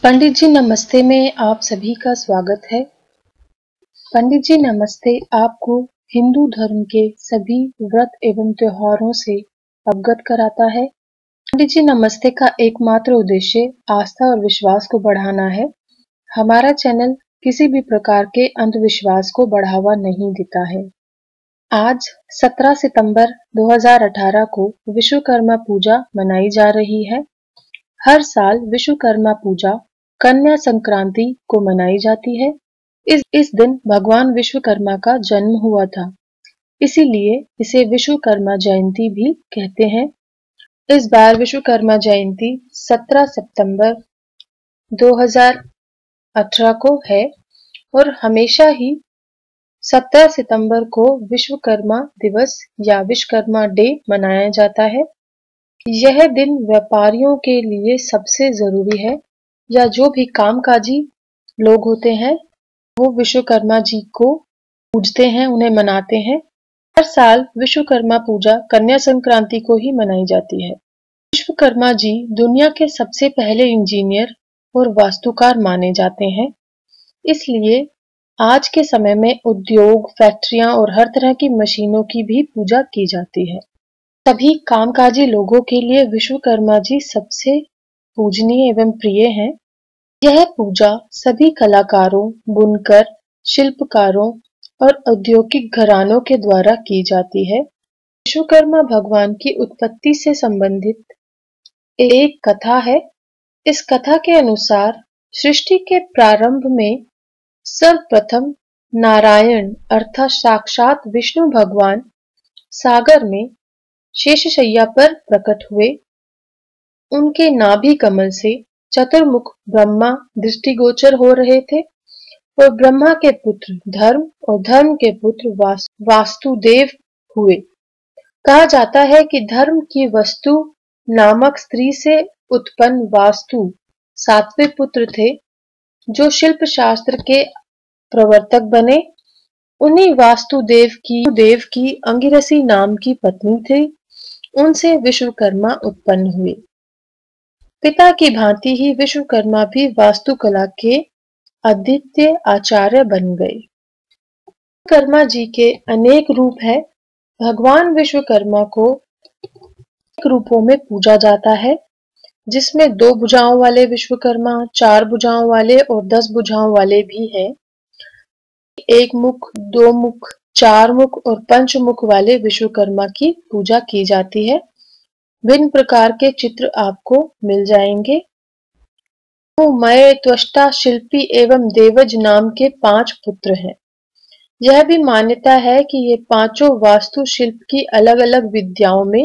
पंडित जी नमस्ते में आप सभी का स्वागत है। पंडित जी नमस्ते आपको हिंदू धर्म के सभी व्रत एवं त्योहारों से अवगत कराता है। पंडित जी नमस्ते का एकमात्र उद्देश्य आस्था और विश्वास को बढ़ाना है। हमारा चैनल किसी भी प्रकार के अंधविश्वास को बढ़ावा नहीं देता है। आज 17 सितंबर 2018 को विश्वकर्मा पूजा मनाई जा रही है। हर साल विश्वकर्मा पूजा कन्या संक्रांति को मनाई जाती है। इस दिन भगवान विश्वकर्मा का जन्म हुआ था, इसीलिए इसे विश्वकर्मा जयंती भी कहते हैं। इस बार विश्वकर्मा जयंती 17 सितंबर 2018 को है और हमेशा ही 17 सितंबर को विश्वकर्मा दिवस या विश्वकर्मा डे मनाया जाता है। यह दिन व्यापारियों के लिए सबसे जरूरी है, या जो भी कामकाजी लोग होते हैं वो विश्वकर्मा जी को पूजते हैं, उन्हें मनाते हैं। हर साल विश्वकर्मा पूजा कन्या संक्रांति को ही मनाई जाती है। विश्वकर्मा जी दुनिया के सबसे पहले इंजीनियर और वास्तुकार माने जाते हैं, इसलिए आज के समय में उद्योग, फैक्ट्रियां और हर तरह की मशीनों की भी पूजा की जाती है। सभी कामकाजी लोगों के लिए विश्वकर्मा जी सबसे पूजनीय एवं प्रिय हैं। यह पूजा सभी कलाकारों, बुनकर, शिल्पकारों और औद्योगिक घरानों के द्वारा की जाती है। विश्वकर्मा भगवान की उत्पत्ति से संबंधित एक कथा है। इस कथा के अनुसार सृष्टि के प्रारंभ में सर्वप्रथम नारायण अर्थात साक्षात विष्णु भगवान सागर में शेषशय्या पर प्रकट हुए। उनके नाभि कमल से चतुर्मुख ब्रह्मा दृष्टिगोचर हो रहे थे और ब्रह्मा के पुत्र धर्म और धर्म के पुत्र वास्तुदेव हुए। कहा जाता है कि धर्म की वस्तु नामक स्त्री से उत्पन्न वास्तु सातवें पुत्र थे, जो शिल्प शास्त्र के प्रवर्तक बने। उन्हीं वास्तुदेव की अंगिरसी नाम की पत्नी थी, उनसे विश्वकर्मा उत्पन्न हुए। पिता की भांति ही विश्वकर्मा भी वास्तुकला के अद्वितीय आचार्य बन गए। विश्वकर्मा जी के अनेक रूप है। भगवान विश्वकर्मा को अनेक रूपों में पूजा जाता है, जिसमें 2 भुजाओं वाले विश्वकर्मा, 4 भुजाओं वाले और 10 भुजाओं वाले भी हैं। 1 मुख, 2 मुख, 4 मुख और 5 मुख वाले विश्वकर्मा की पूजा की जाती है। भिन्न प्रकार के चित्र आपको मिल जाएंगे। मय, त्वष्टा, शिल्पी एवं देवज नाम के 5 पुत्र हैं। यह भी मान्यता है कि ये पांचों वास्तु शिल्प की अलग अलग विद्याओं में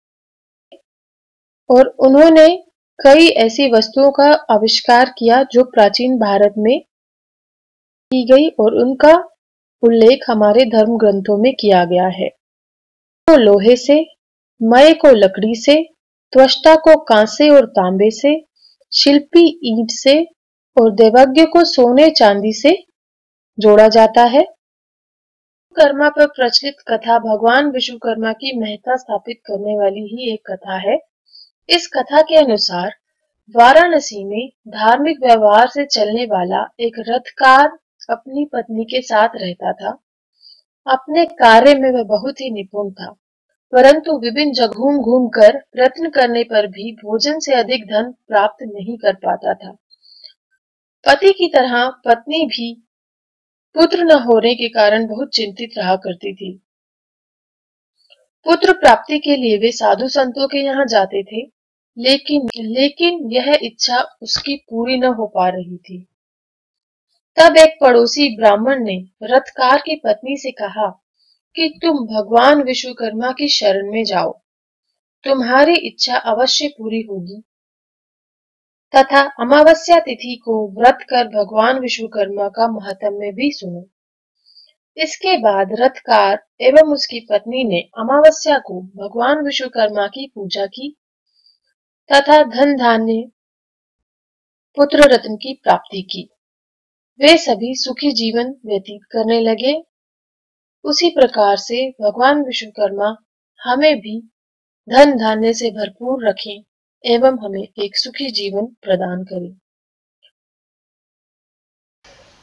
और उन्होंने कई ऐसी वस्तुओं का आविष्कार किया जो प्राचीन भारत में की गई और उनका उल्लेख हमारे धर्म ग्रंथों में किया गया है। तो लोहे से, मय को लकड़ी से, त्वष्टा को कांसे और तांबे से, शिल्पी ईंट से और देवज्ञ को सोने चांदी से जोड़ा जाता है। विश्वकर्मा पर प्रचलित कथा भगवान विश्वकर्मा की महत्ता स्थापित करने वाली ही एक कथा है। इस कथा के अनुसार वाराणसी में धार्मिक व्यवहार से चलने वाला एक रथकार अपनी पत्नी के साथ रहता था। अपने कार्य में वह बहुत ही निपुण था, परंतु विभिन्न जगहों घूम कर प्रयत्न करने पर भी भोजन से अधिक धन प्राप्त नहीं कर पाता था। पति की तरह पत्नी भी पुत्र न होने के कारण बहुत चिंतित रहा करती थी। पुत्र प्राप्ति के लिए वे साधु संतों के यहाँ जाते थे, लेकिन यह इच्छा उसकी पूरी न हो पा रही थी। तब एक पड़ोसी ब्राह्मण ने रथकार की पत्नी से कहा कि तुम भगवान विश्वकर्मा की शरण में जाओ, तुम्हारी इच्छा अवश्य पूरी होगी। तथा अमावस्या तिथि को व्रत कर भगवान विश्वकर्मा का महात्म्य भी सुनो। इसके बाद रथकार एवं उसकी पत्नी ने अमावस्या को भगवान विश्वकर्मा की पूजा की तथा धन धान्य पुत्र रत्न की प्राप्ति की। वे सभी सुखी जीवन व्यतीत करने लगे। उसी प्रकार से भगवान विश्वकर्मा हमें भी धन धान्य से भरपूर रखें एवं हमें एक सुखी जीवन प्रदान करें।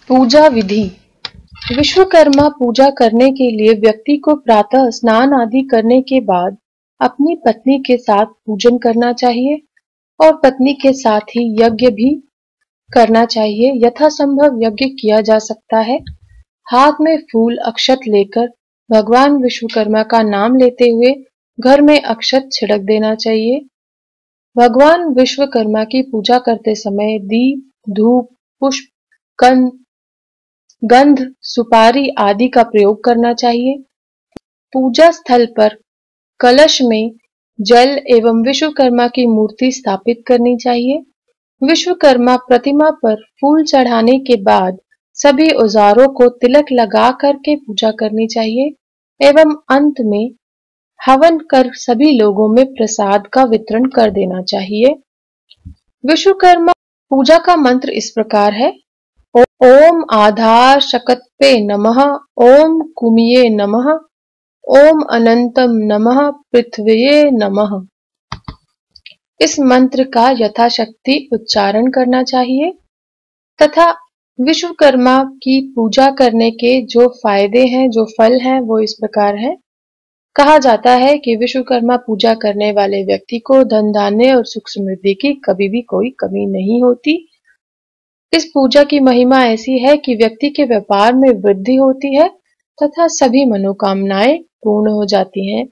पूजा विधि। विश्वकर्मा पूजा करने के लिए व्यक्ति को प्रातः स्नान आदि करने के बाद अपनी पत्नी के साथ पूजन करना चाहिए और पत्नी के साथ ही यज्ञ भी करना चाहिए। यथासंभव यज्ञ किया जा सकता है। हाथ में फूल अक्षत लेकर भगवान विश्वकर्मा का नाम लेते हुए घर में अक्षत छिड़क देना चाहिए। भगवान विश्वकर्मा की पूजा करते समय दीप, धूप, पुष्प, गंध, सुपारी आदि का प्रयोग करना चाहिए। पूजा स्थल पर कलश में जल एवं विश्वकर्मा की मूर्ति स्थापित करनी चाहिए। विश्वकर्मा प्रतिमा पर फूल चढ़ाने के बाद सभी औजारों को तिलक लगा करके पूजा करनी चाहिए एवं अंत में हवन कर सभी लोगों में प्रसाद का वितरण कर देना चाहिए। विश्वकर्मा पूजा का मंत्र इस प्रकार है। ओम आधार शकत्पे नमः, ओम कुमिये नमः, ओम अनंतम नमः, पृथ्व्ये नमः। इस मंत्र का यथाशक्ति उच्चारण करना चाहिए तथा विश्वकर्मा की पूजा करने के जो फायदे हैं, जो फल हैं, वो इस प्रकार हैं। कहा जाता है कि विश्वकर्मा पूजा करने वाले व्यक्ति को धन धान्य और सुख समृद्धि की कभी भी कोई कमी नहीं होती। इस पूजा की महिमा ऐसी है कि व्यक्ति के व्यापार में वृद्धि होती है तथा सभी मनोकामनाएं पूर्ण हो जाती हैं।